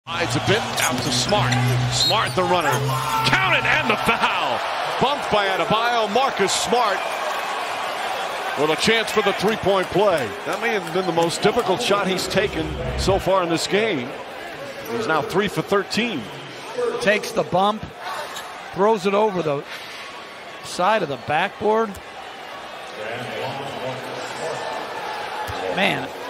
Hides a bit out to Smart. Smart the runner. Counted and the foul. Bumped by Adebayo. Marcus Smart with a chance for the three-point play. That may have been the most difficult shot he's taken so far in this game. He's now 3 for 13. Takes the bump, throws it over the side of the backboard. Man,